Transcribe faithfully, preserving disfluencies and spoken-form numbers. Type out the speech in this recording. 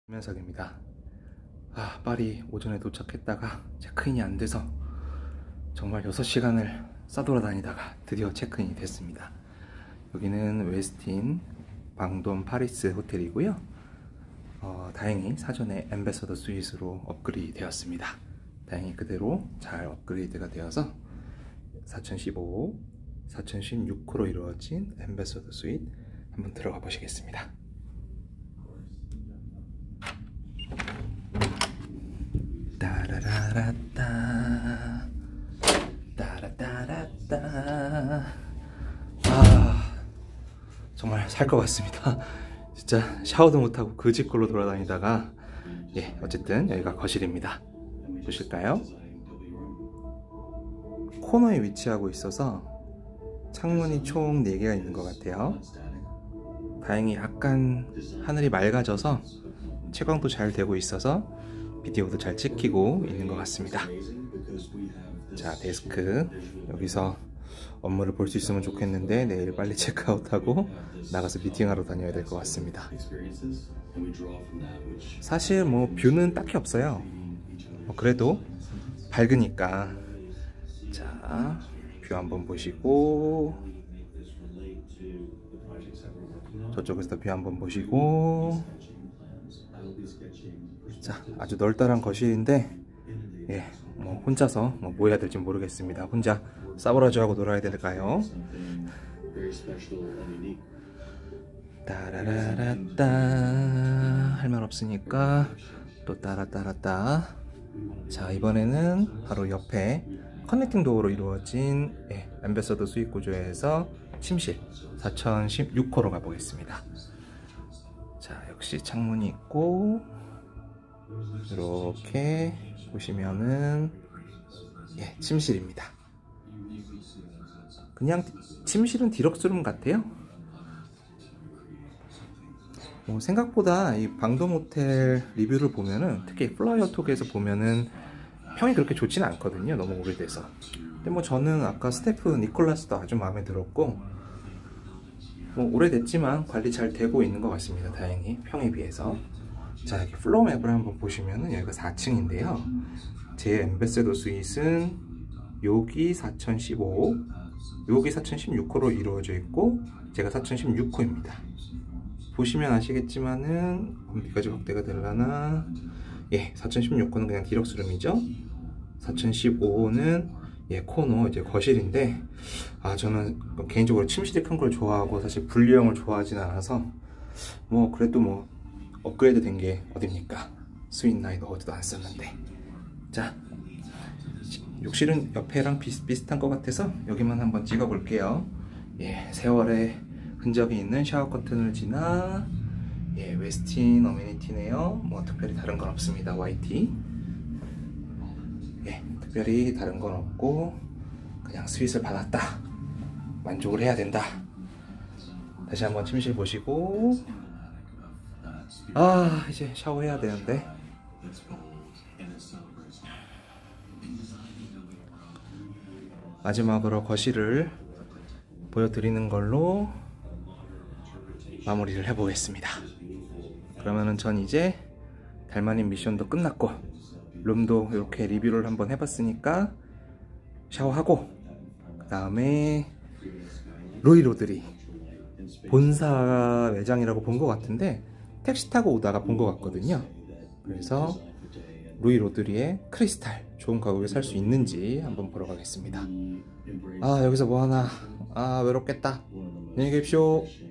면석입니다. 아, 파리 오전에 도착했다가 체크인이 안 돼서 정말 여섯 시간을 싸돌아다니다가 드디어 체크인이 됐습니다. 여기는 웨스틴 방돈 파리스 호텔이고요. 어, 다행히 사전에 앰베서더 스윗으로 업그레이드 되었습니다. 다행히 그대로 잘 업그레이드가 되어서 사천십오, 사천십육 호로 이루어진 앰베서더 스윗 한번 들어가 보시겠습니다. 따라라라따 따라따라따. 아, 정말 살 것 같습니다. 진짜 샤워도 못하고 그 집걸로 돌아다니다가, 예, 어쨌든 여기가 거실입니다. 보실까요? 코너에 위치하고 있어서 창문이 총 네 개가 있는 것 같아요. 다행히 약간 하늘이 맑아져서 채광도 잘 되고 있어서 비디오도 잘 찍히고 있는 것 같습니다. 자, 데스크. 여기서 업무를 볼 수 있으면 좋겠는데 내일 빨리 체크아웃하고 나가서 미팅하러 다녀야 될 것 같습니다. 사실 뭐 뷰는 딱히 없어요. 뭐 그래도 밝으니까. 자, 뷰 한번 보시고, 저쪽에서 뷰 한번 보시고. 자, 아주 널따란 거실인데, 예, 뭐 혼자서 뭐, 뭐 해야 될지 모르겠습니다. 혼자 싸우라주 하고 놀아야 될까요? 따라라라따. 할 말 없으니까 또 따라따라따. 자, 이번에는 바로 옆에 커넥팅 도어로 이루어진, 예, 앰베서더 스윗 구조에서 침실 사천십육 호로 가보겠습니다. 자, 역시 창문이 있고, 이렇게 보시면은, 예, 침실입니다. 그냥 침실은 디럭스룸 같아요. 뭐 생각보다 이 방돔 호텔 리뷰를 보면은, 특히 플라이어톡에서 보면은 평이 그렇게 좋지는 않거든요. 너무 오래돼서. 근데 뭐 저는 아까 스태프 니콜라스도 아주 마음에 들었고, 뭐 오래됐지만 관리 잘 되고 있는 것 같습니다. 다행히 평에 비해서. 자, 여기 플로어 맵을 한번 보시면은 여기가 사 층인데요. 제 앰베서더 스윗은 여기 사천십오, 여기 사천십육 호로 이루어져 있고, 제가 사천십육 호입니다. 보시면 아시겠지만은 어디까지 확대가 되려나? 예, 사천십육 호는 그냥 디럭스룸이죠. 사천십오 호는, 예, 코너, 이제 거실인데, 아, 저는 개인적으로 침실이 큰 걸 좋아하고 사실 분리형을 좋아하진 않아서, 뭐 그래도 뭐 업그레이드 된 게 어딥니까? 스윗 나인 어디도 안 썼는데. 자, 욕실은 옆에랑 비슷비슷한 것 같아서 여기만 한번 찍어 볼게요. 예, 세월의 흔적이 있는 샤워 커튼을 지나, 예, 웨스틴 어메니티네요. 뭐 특별히 다른 건 없습니다. 와이티. 예, 특별히 다른 건 없고 그냥 스윗을 받았다, 만족을 해야 된다. 다시 한번 침실 보시고, 아, 이제 샤워해야 되는데. 마지막으로 거실을 보여드리는 걸로 마무리를 해보겠습니다. 그러면은 전 이제 달마님 미션도 끝났고, 룸도 이렇게 리뷰를 한번 해봤으니까 샤워하고, 그 다음에 로이로드리 본사 매장이라고 본 것 같은데 택시 타고 오다가 본 것 같거든요. 그래서 로이로드리의 크리스탈 좋은 가격에 살 수 있는지 한번 보러 가겠습니다. 아, 여기서 뭐하나. 아, 외롭겠다. 안녕히 계십시오.